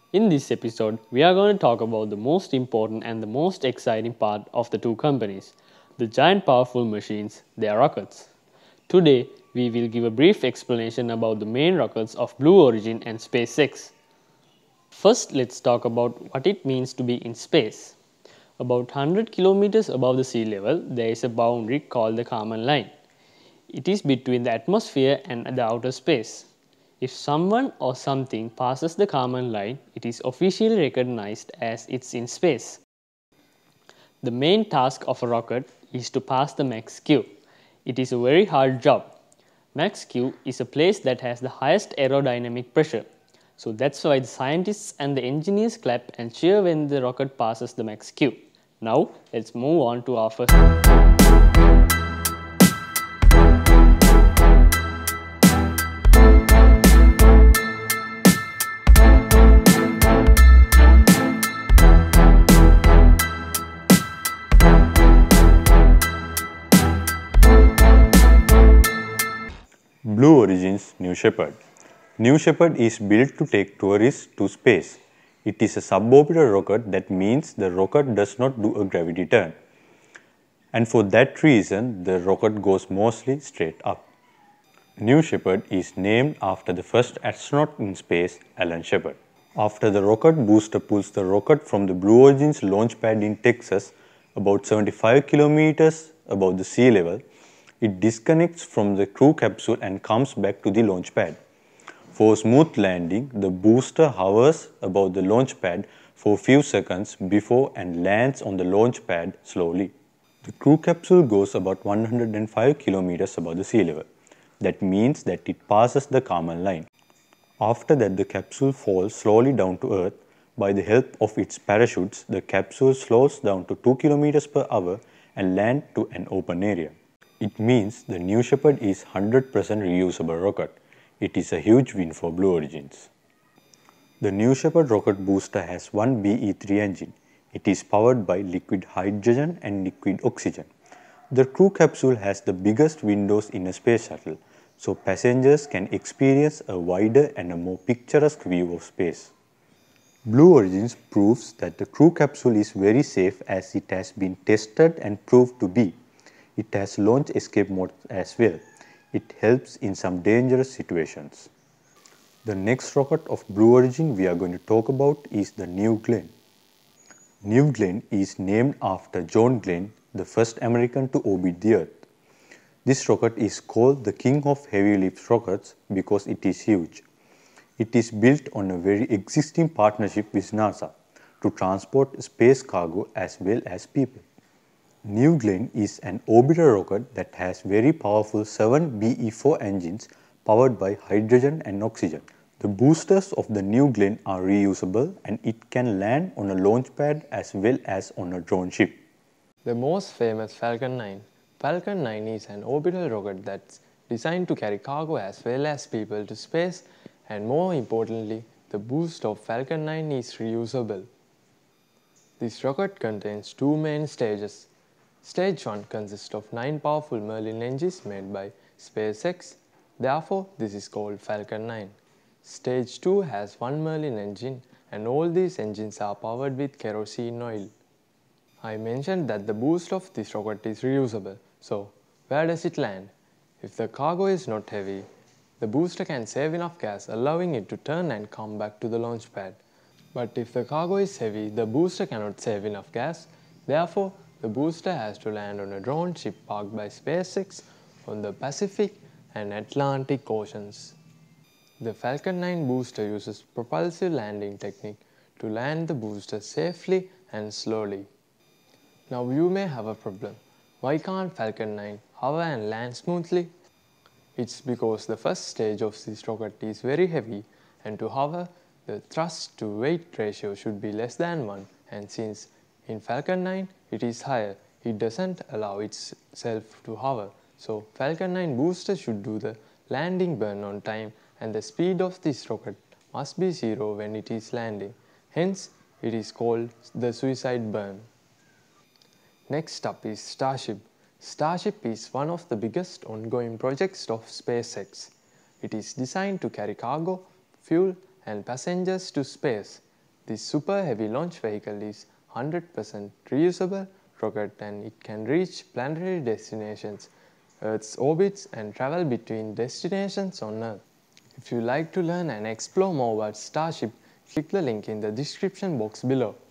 In this episode, we are going to talk about the most important and the most exciting part of the two companies, the giant powerful machines, their rockets. Today, we will give a brief explanation about the main rockets of Blue Origin and SpaceX. First, let's talk about what it means to be in space. About 100 kilometers above the sea level, there is a boundary called the Kármán line. It is between the atmosphere and the outer space. If someone or something passes the Kármán line, it is officially recognized as it's in space. The main task of a rocket is to pass the max Q. It is a very hard job. Max Q is a place that has the highest aerodynamic pressure. So that's why the scientists and the engineers clap and cheer when the rocket passes the max Q. Now, let's move on to our first. Blue Origin's New Shepard. New Shepard is built to take tourists to space. It is a suborbital rocket, that means the rocket does not do a gravity turn. And for that reason, the rocket goes mostly straight up. New Shepard is named after the first astronaut in space, Alan Shepard. After the rocket booster pulls the rocket from the Blue Origin's launch pad in Texas, about 75 kilometers above the sea level, it disconnects from the crew capsule and comes back to the launch pad. For smooth landing, the booster hovers above the launch pad for a few seconds before and lands on the launch pad slowly. The crew capsule goes about 105 kilometers above the sea level. That means that it passes the Kármán line. After that, the capsule falls slowly down to Earth. By the help of its parachutes, the capsule slows down to 2 kilometers per hour and lands to an open area. It means the New Shepard is 100% reusable rocket. It is a huge win for Blue Origins. The New Shepard rocket booster has one BE-3 engine. It is powered by liquid hydrogen and liquid oxygen. The crew capsule has the biggest windows in a space shuttle, so passengers can experience a wider and a more picturesque view of space. Blue Origins proves that the crew capsule is very safe as it has been tested and proved to be. It has launch escape mode as well. It helps in some dangerous situations. The next rocket of Blue Origin we are going to talk about is the New Glenn. New Glenn is named after John Glenn, the first American to orbit the Earth. This rocket is called the King of Heavy Lift Rockets because it is huge. It is built on a very existing partnership with NASA to transport space cargo as well as people. New Glenn is an orbital rocket that has very powerful 7 BE-4 engines powered by hydrogen and oxygen. The boosters of the New Glenn are reusable and it can land on a launch pad as well as on a drone ship. The most famous Falcon 9. Falcon 9 is an orbital rocket that's designed to carry cargo as well as people to space, and more importantly, the boost of Falcon 9 is reusable. This rocket contains two main stages. Stage 1 consists of 9 powerful Merlin engines made by SpaceX, therefore this is called Falcon 9. Stage 2 has 1 Merlin engine and all these engines are powered with kerosene oil. I mentioned that the boost of this rocket is reusable, so where does it land? If the cargo is not heavy, the booster can save enough gas allowing it to turn and come back to the launch pad. But if the cargo is heavy, the booster cannot save enough gas, therefore the booster has to land on a drone ship parked by SpaceX on the Pacific and Atlantic Oceans. The Falcon 9 booster uses propulsive landing technique to land the booster safely and slowly. Now you may have a problem. Why can't Falcon 9 hover and land smoothly? It's because the first stage of this rocket is very heavy, and to hover, the thrust to weight ratio should be less than 1, and since in Falcon 9 it is higher, it doesn't allow itself to hover. So Falcon 9 booster should do the landing burn on time, and the speed of this rocket must be 0 when it is landing. Hence, it is called the suicide burn. Next up is Starship. Starship is one of the biggest ongoing projects of SpaceX. It is designed to carry cargo, fuel and passengers to space. This super heavy launch vehicle is 100% reusable rocket and it can reach planetary destinations, Earth's orbits and travel between destinations on Earth. If you like to learn and explore more about Starship, click the link in the description box below.